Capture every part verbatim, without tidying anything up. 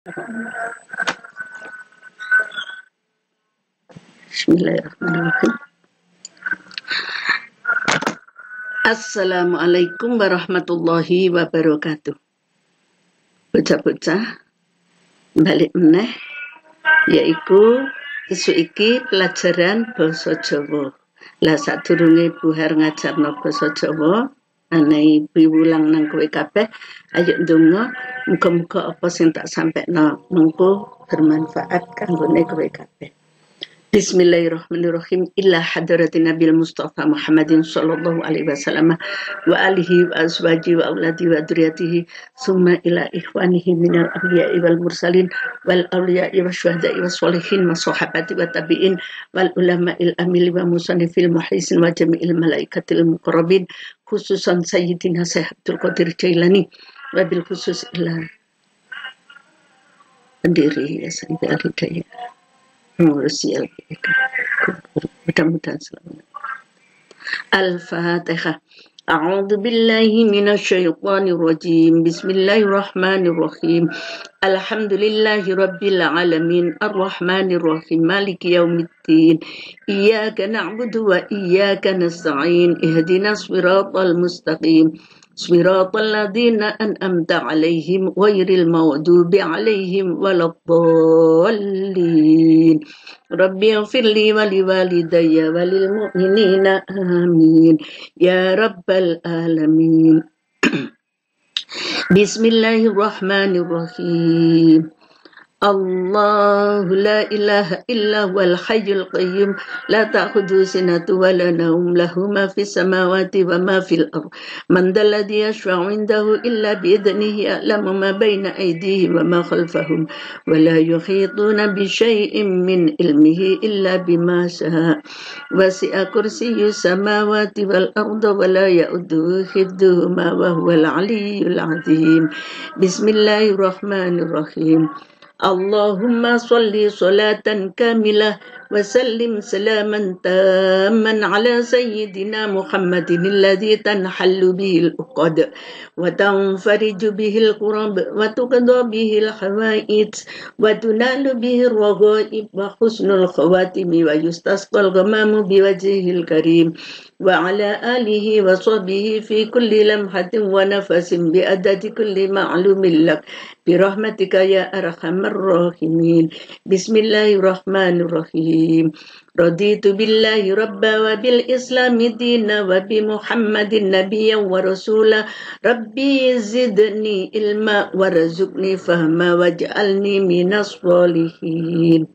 Bismillahirrahmanirrahim. Assalamualaikum warahmatullahi wabarakatuh. Bocah-bocah, balik meneh yaiku isu iki pelajaran basa Jawa. Lah sadurunge buhar ngajarno basa Jawa, anae piwulang nang kowe kabeh, ayo ndonga muga-muga apa sing tak sampekno mengko bermanfaat kanggone kowe kabeh. Bismillahirrahmanirrahim. Illa hadratin Nabil Mustafa Muhammadin sallallahu alaihi wasallam wa alihi wa azwaji wa auladi wa dzurriyyatihi summa ila ikhwanihi minal anbiya'i wal mursalin wal awliya'i wa syuhada'i wa sholihin wa sahabati wa tabi'in wal ulama'il amili wa musannifil muhaisin wa jami'il malaikatil muqarrabin khususan sayyidina Syekh Abdul Qadir Jailani wa bil khusus ila pendiri ya sampai al-hidayah mengurusi L P K. Mudah-mudahan selamat. Al-Fatihah. A'udzu billahi minasy syaithanir rajim. Bismillahirrahmanirrahim. Alhamdulillahi rabbil alamin arrahmanir rahim maliki yaumiddin. Iyyaka na'budu wa iyyaka nasta'in. Ihdinas siratal mustaqim. Siratal ladzina an'amta 'alaihim ghairil maghdubi 'alaihim waladdallin. Rabbi ighfirli wa liwalidayya wa lil mu'minina amin ya rabbal alamin. Bismillahirrahmanirrahim. Allah la ilaha illa huwal hayyul qayyum la ta'khudhuhu sinatun wa la nawm lahu ma fis samawati wa ma fil ardh man dhal ladzi yashfa'u 'indahu illa bi idhnihi ya'lamu ma bayna aydihim wa ma khalfahum wa la yuhituna bi shay'in min ilmihi illa bima sha'a wasi'a kursiyyus samawati wal ardha wa la ya'uduhu hifdhuhuma wa huwal 'aliyyul 'azim. Bismillahirrahmanirrahim. Allahumma salli salatan kamilah wa sallim salaman tamman ala sayyidina Muhammadin alladhi tanhallu bihil uqad wa tanfariju bihil qurab wa tuqadha bihil hawaij wa tunalu bihil raghaib wa husnul khawatimi wa yustasqal ghamamu biwajhihil karim wa ala alihi wa sahbihi fi kulli lamhatin wa nafasin bi adadi kulli ma'lumin lak birahmatika ya arhamar rahimin. Bismillahirrahmanirrahim. Raditu billahi rabba wa bil islami dina wa bi muhammadin nabiyyan wa rasula. Rabbi zidni ilma warzuqni fahma waj'alni minas sholihin.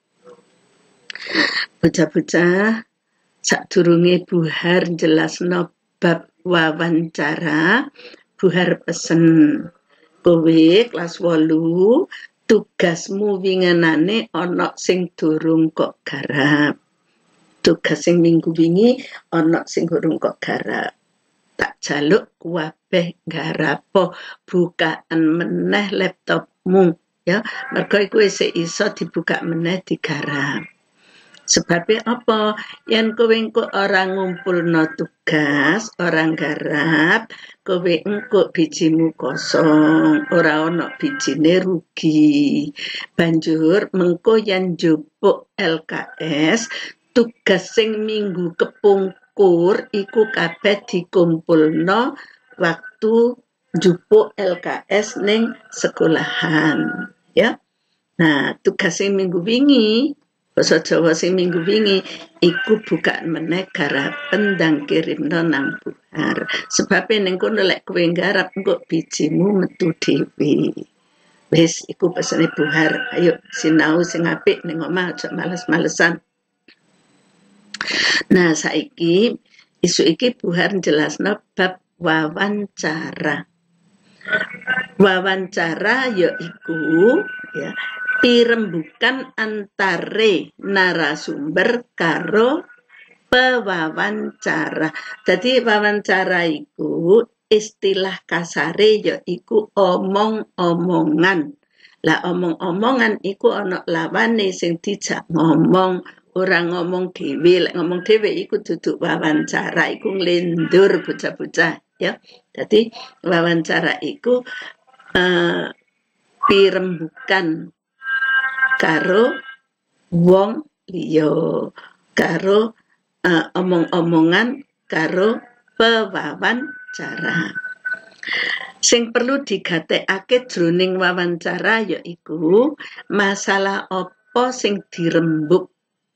Bocah-bocah, sadurunge buhar jelasno bab wawancara, buhar pesen kowe kelas wolu tugasmu winginane ana sing durung kok garap. Tugas sing minggu wingi ana sing durung kok garap. Tak jaluk kabeh garapo bukaan meneh laptopmu ya. Mergo iku isih iso dibuka meneh digarap. Sebabnya apa? Yang kowe engko orang ngumpulno tugas, orang garap, kowe engko bijimu kosong, ora ono bijine rugi. Banjur mengko yang njupuk L K S, tugas sing minggu kepungkur iku kabeh dikumpulno waktu njupuk L K S ning sekolahan, ya. Nah, tugas sing minggu wingi basa Jawa sing minggu wingi iku bukaan meneh garapen ndang kirimno nang buhar. Sebabe ning kono lek kowe garap engko bijimu metu dhewe. Wis iku pesene buhar. Ayo sinau sing apik ning omah aja males-malesan. Nah, saiki isu iki buhar jelasno bab wawancara. Wawancara yaiku ya pirembugan antare narasumber karo pewawancara. Jadi wawancara iku istilah kasare yaiku omong-omongan. Lah omong-omongan iku ana lawane sing dijak ngomong, ora ngomong dhewe. Lek ngomong dhewe iku duduk wawancara, iku nglendur bocah-bocah ya. Jadi wawancara iku uh, pirembugan karo wong liya, karo uh, omong-omongan karo pewawancara. Sing perlu digatekake jroning wawancara yaiku masalah apa sing dirembuk,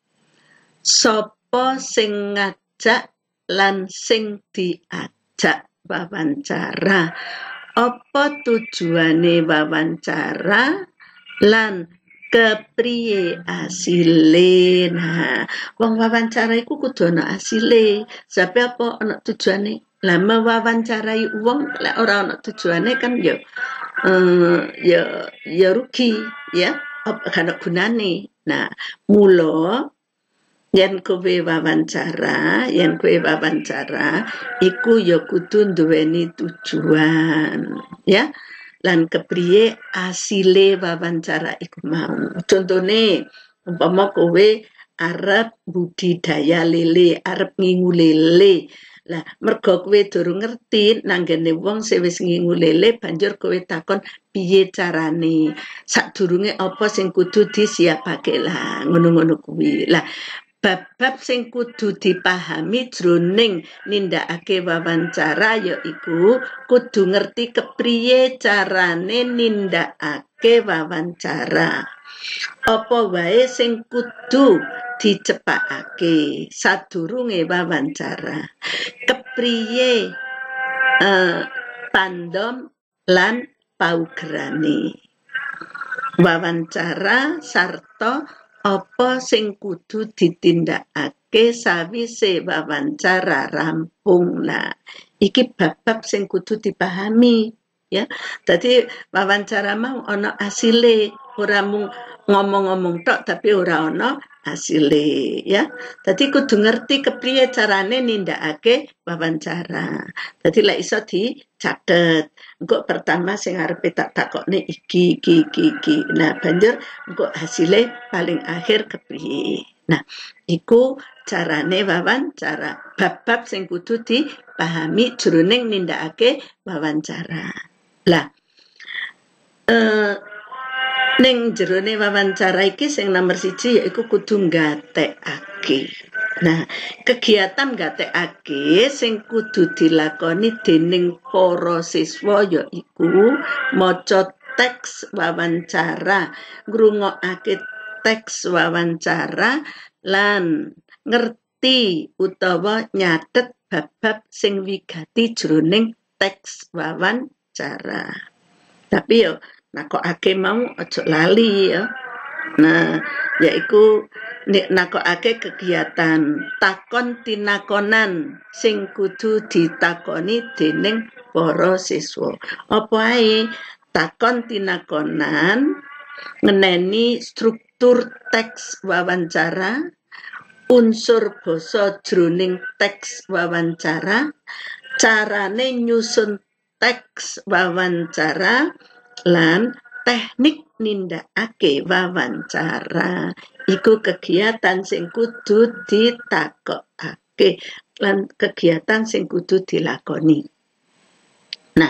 sapa sing ngajak lan sing diajak wawancara, apa tujuane wawancara lan kepriye asile. Nah, wong wawancara iku kudu ana asile. Sabe apa ana tujuane? Lah mewawancarai wong lek ora ana tujuane kan ya eh, ya ya rugi ya, apa kan gunane. Nah, mula yen kowe wawancara, yen kowe wawancara iku ya kudu duweni tujuan ya. Lan kepriye asile wawancara iku mau. Contone umpama kowe arep budidaya lele, arep ngingu lele. Lah mergo kowe durung ngerti nanggene wong sing wis ngingu lele, banjur kowe takon piye carane, sadurunge apa sing kudu disiapake. Lah ngono-ngono kuwi. Lah bab-bab sing kudu dipahami jroning nindakake wawancara yaiku kudu ngerti kepriye carane nindakake wawancara. Apa wae sing kudu dicepakake sadurunge wawancara. Kepriye uh, pandom lan paugerane wawancara sarta apa sing kudu ditindakake sawise wawancara rampung. Nah, iki bab-bab sing kudu dipahami ya. Dadi wawancara mau ana asile, ora mung ngomong-ngomong tok tapi ora ana asile ya. Dadi kudu ngerti kepriye carane nindakake wawancara. Dadi lek iso dicatet. Engko pertama sing arepe tak takokne iki iki iki iki. Nah, banjur engko hasile paling akhir kepriye. Nah, iku carane wawancara. Bab-bab sing kudu dipahami jroning nindakake wawancara. Lah, eh ning jerone wawancara iki sing nomor siji yaiku kudu nggatekake. Nah, kegiatan nggatekake sing kudu dilakoni dening para siswa yaiku maca teks wawancara, ngrungokake teks wawancara lan ngerti utawa nyatet bab-bab sing wigati jroning teks wawancara. Tapi yo nakokake mau aja lali ya. Nah, yaiku nek nakokake kegiatan takon tinakonan sing kudu ditakoni dening para siswa. Apa ae takon tinakonan ngeneni struktur teks wawancara, unsur basa jroning teks wawancara, carane nyusun teks wawancara lan teknik nindakake wawancara. Iku kegiatan sing kudu ditakokake lan kegiatan sing kudu dilakoni. Nah,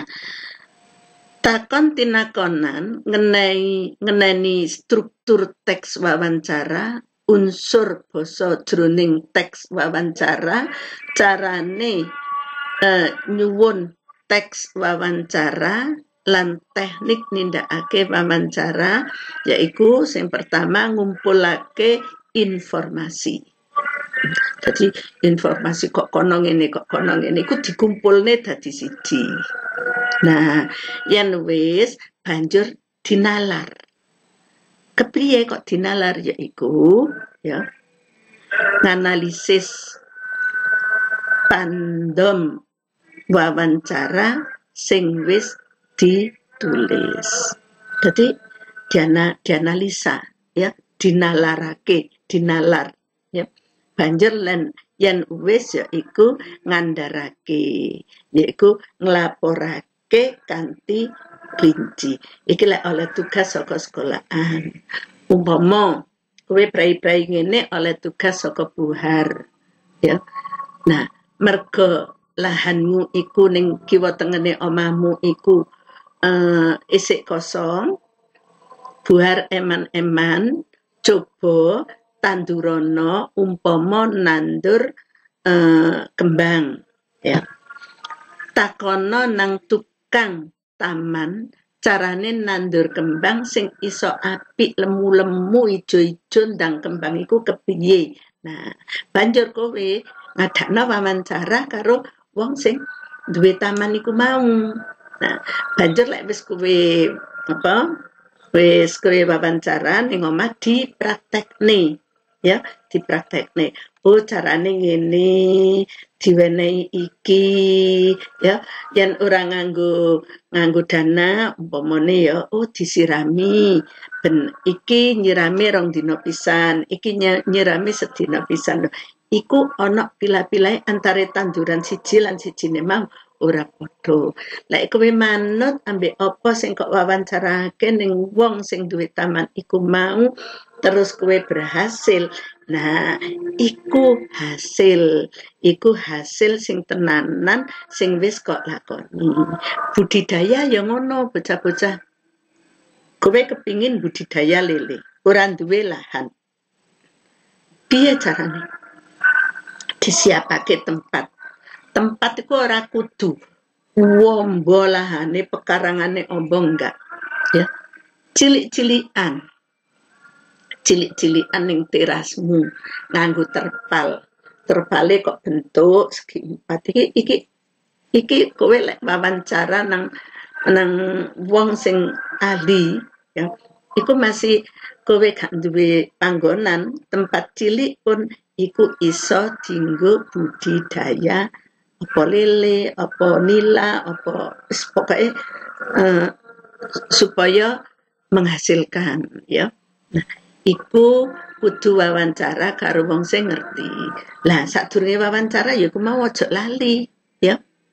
takon tinakonan ngenai ngeneni struktur teks wawancara, unsur basa jroning teks wawancara, carane uh, nyuwun teks wawancara lan teknik nindakake wawancara yaiku sing pertama ngumpulake informasi. Jadi informasi kok kono ngene kok kono ngene iku dikumpulne dadi siji. Nah, yen wis banjur dinalar. Kepriye kok dinalar yaiku ya nganalisis pandom wawancara sing wis ditulis. Jadi diana, dianalisa ya, dinalarake, dinalar ya. Banjur lan yen wis yaiku ngandharake, yaiku nglaporake kanthi rinci. Iki lek oleh tugas saka sekolahan. Umpama kowe prai-prai ngene oleh tugas saka buhar ya. Nah, mergo lahanmu iku ning kiwa tengene omahmu iku uh, isik kosong, buhar eman-eman coba tandurono umpama nandur eh, kembang ya. Takono nang tukang taman carane nandur kembang sing iso apik lemu-lemu ijo-ijo ndang kembang iku kepiye. Nah, banjur kowe ngadakno wawancara karo wong sing duwe taman iku mau. Nah, banjur lek wis kowe apa wis kowe wawancara ning omah dipraktekne ya, dipraktekne. Oh carane ngene, diwenehi iki ya, yen ora nganggo nganggo dana umpamane ya oh disirami ben iki nyirami rong dina pisan, iki nyirami sedina pisan. Iku ana pilah-pilah antara tanduran siji lan sijine mau ora padha. Lek kowe manut ambek apa sing kok wawancarake ning wong sing duwe taman iku mau terus kowe berhasil. Nah, iku hasil, iku hasil sing tenanan sing wis kok lakoni. Budidaya ya ngono bocah-bocah. Kowe kepingin budidaya lele, ora duwe lahan. Piye carane? Disiapake tempat. Tempat iku ora kudu wombo lahane pekarangane ombo enggak. Ya. Cilik-cilikan. Cilik-cilikan ning terasmu nganggo terpal. Terpale kok bentuk segi empat iki iki iki kowe lek wawancara nang nang wong sing ahli ya. Iku masih kowe gak duwe panggonan, tempat cilik pun iku iso dienggo budidaya apa lele, apa nila, apa wis pokoke uh, supaya menghasilkan ya. Nah, iku kudu wawancara karo wong sing ngerti. Lah sadurunge wawancara ya ku mau aja lali ya.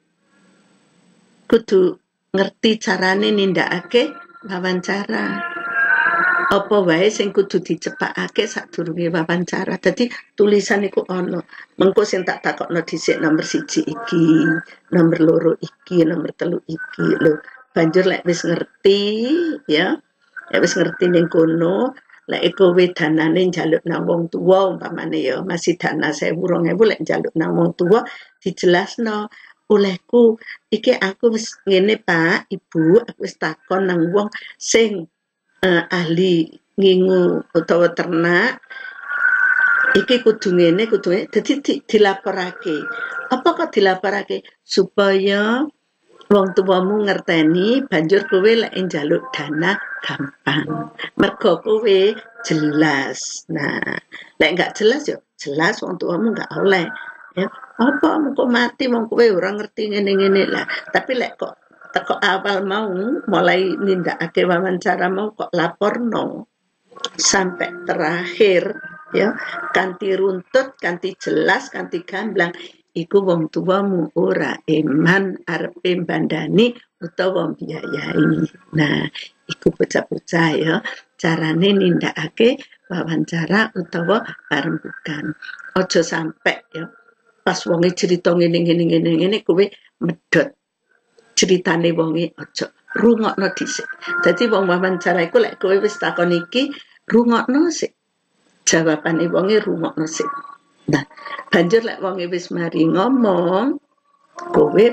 Kudu ngerti carane nindakake wawancara. Apa wae sing kudu dicepakake sadurunge wawancara. Dadi tulisan iku ana. Mengko sing tak takokno dhisik nomor siji iki, nomor loro iki, nomor telu iki lho. Banjur lek wis ngerti ya, lek wis ngerti ning kono, lek kowe danane njaluk nang wong tuwa umpamane ya, masih dana sewu rong ewu lek njaluk nang wong tuwa dijelasno. Olehku iki aku wis ngene Pak, Ibu, aku wis takon nang wong sing uh, ahli ngingu utawa ternak. Iki kudu ngene, kudu ngene. Dadi di, dilaporake. Apa kok dilaporake? Supaya wong tuamu ngerteni, banjur kowe lek njaluk dana gampang. Mergo kowe jelas. Nah, lek enggak jelas yo jelas wong tuamu enggak oleh. Ya, apa mengko mati wong kowe ora ngerti ngene-ngene lah. Tapi lek kok teko awal mau mulai nindakake wawancara mau kok laporno sampai terakhir ya, kanthi runtut, kanthi jelas, kanthi gamblang. Iku wong tuamu ora eman arepe bandani utawa biayai. Nah, iku bocah-bocah ya, carane nindakake wawancara utawa parembugan. Aja sampai ya pas wonge cerita ngene-ngene ngene-ngene kowe medhot ceritane wonge aja rungokno dhisik. Dadi wong wawancara iku lek kowe wis takon iki rungokno sik. Jawabane wonge rungokno sik. Nah, banjur lek wonge wis mari ngomong, kowe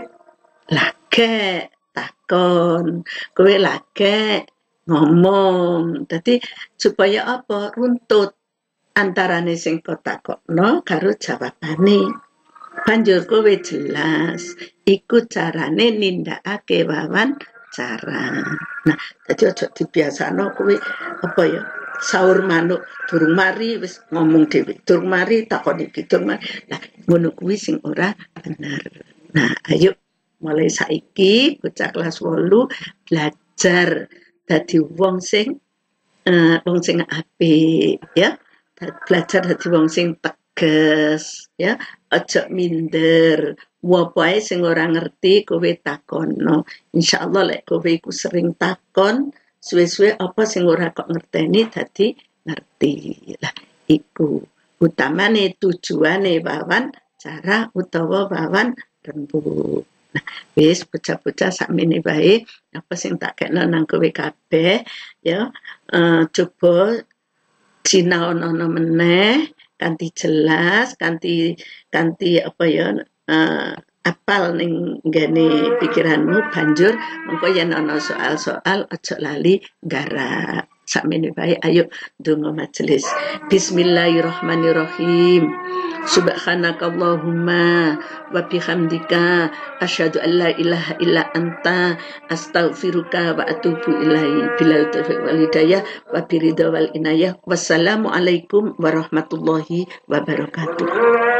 lagek takon, kowe lagek ngomong. Dadi supaya apa? Runtut antarane sing kok takokno karo jawabane. Banjur kowe jelas, iku carane nindakake wawancara. Nah, dadi aja dibiasano kowe apa ya? Sahur manuk durung mari wis ngomong dhewe, durung mari takon iki, durung mari. Nah, ngono kuwi sing ora bener. Nah, ayo mulai saiki bocah kelas wolu belajar dadi wong sing uh, wong sing apik ya. Belajar dadi wong sing tegas ya, aja minder. Wae sing ora ngerti kowe takonno. Insyaallah lek kowe iku sering takon, suwe-suwe apa sing ora kok ngerteni dadi ngerti. Lah iku utamane tujuane wawancara utawa wawan rembug. Nah, wis bocah-bocah sakmene bae apa sing tak kekno nang kowe kabeh ya, uh, coba sinaono meneh kanthi jelas, kanthi kanthi apa ya, uh, apal ning nggone pikiranmu, banjur engko yen ana soal-soal aja lali nggarap. Sakmene bae ayo donga majelis. Bismillahirrahmanirrahim. Subhanakallahumma wa bihamdika asyhadu an la ilaha illa anta astaghfiruka wa atubu ilaihi. Billahi taufiq wal hidayah wa biridha wal inayah. Wassalamualaikum warahmatullahi wabarakatuh.